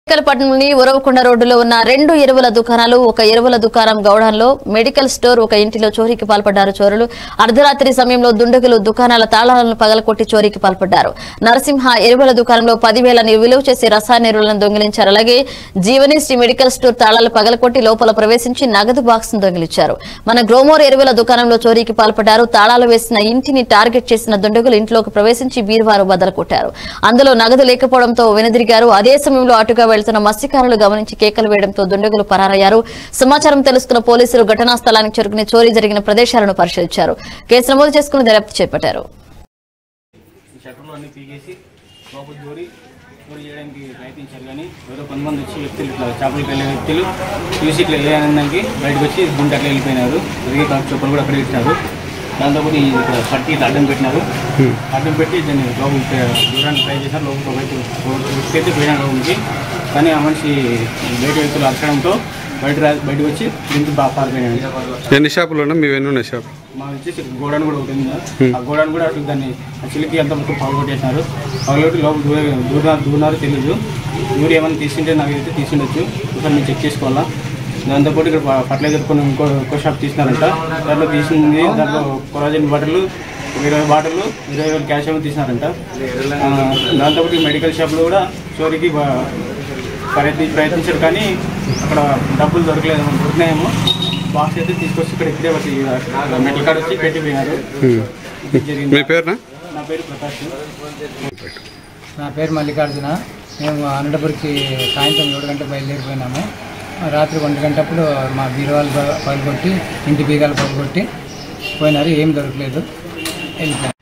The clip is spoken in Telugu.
పట్టణంలోని ఉరవక రోడ్డులో ఉన్న 2 ఎరువుల దుకాణాలు, ఒక ఎరువుల దుకాణం గౌడంలో, మెడికల్ స్టోర్, ఒక ఇంటిలో చోరీకి పాల్పడ్డారు చోరులు. అర్ధరాత్రి సమయంలో దుండగులు దుకాణాల తాళాలను పగలకొట్టి చోరీకి పాల్పడ్డారు. నరసింహ ఎరువుల దుకాణంలో 10,000 విలువ చేసే రసాయన ఎరువులను దొంగిలించారు. అలాగే జీవనిశ్రీ మెడికల్ స్టోర్ తాళాలు పగలకొట్టి లోపల ప్రవేశించి నగదు బాక్స్ ను దొంగిలించారు. మన గ్రోమోర్ ఎరువుల దుకాణంలో చోరీకి పాల్పడ్డారు. తాళాలు వేసిన ఇంటిని టార్గెట్ చేసిన దుండగులు ఇంట్లోకి ప్రవేశించి బీరువాను బద్దలు కొట్టారు. అందులో నగదు లేకపోవడంతో వెనుదిరిగారు. అదే సమయంలో అటుగా వెళ్తున్న మత్స్యకారులు గమనించి కేకలు వేయడంతో దుండగులు పరారయ్యారు. సమాచారం తెలుసుకున్న పోలీసులు ఘటనా స్థలానికి చేరుకుని చోరీ జరిగిన ప్రదేశాలను పరిశీలించారు. కేసు నమోదు చేసుకుని దర్యాప్తు చేపట్టారు. దాంతోపాటు ఇక్కడ పట్టి అడ్డం పెట్టినారు. అడ్డం పెట్టి దాన్ని లోపలికి దూరాన్ని ట్రై చేశారు. లోపలికి పోయినాడు లోపలికి. కానీ ఆ మనిషి బయట వ్యక్తులు అరచడంతో బయటకు వచ్చి దీనికి బాగా పారిపోయినాడు. ఎన్ని షాపులు ఉన్నా మీ ఎన్ని ఉన్నాయి షాప్? మా వచ్చేసి గోడౌన్ కూడా ఒకటి ఉంది. ఆ గోడౌన్ కూడా అటు దాన్ని చిలికి అంతా మొత్తం పగలగొట్టేసినారు. పగలగొట్టి లోపల దూరారు తెలియదు. ఊరు ఏమైనా తీసుకుంటే నాకైతే తీసుకుండొచ్చు. ఒకసారి మేము చెక్ చేసుకోవాలా. దాంతోపాటు ఇక్కడ ఫర్టిలైజర్ కొన్ని ఇంకో షాప్ తీసినారంట. దాంట్లో తీసింది దాంట్లో కొరాజిన్ బాటిల్ 20 బాటిల్ 20,000 క్యాష్ ఏమో తీసినారంట. దాంతోపాటు మెడికల్ షాప్లో కూడా చోరీకి ప్రయత్నించారు. కానీ అక్కడ డబ్బులు దొరికినాయేమో. బాక్స్ అయితే తీసుకొచ్చి ఇక్కడ ఇక్కడే వచ్చి మెడికల్ కార్డ్ వచ్చి పెట్టిపోయినారు. మీ పేరు? నా పేరు ప్రకాష్. నా పేరు మల్లికార్జున. మేము అనంతపురికి సాయంత్రం 7 గంటలకు బయలుదేరిపోయినాము. రాత్రి 1 గంటప్పుడు మా బీరువాలు పగలగొట్టి ఇంటి బీగాలు పగలగొట్టి పోయినారు. ఏం దొరకలేదు.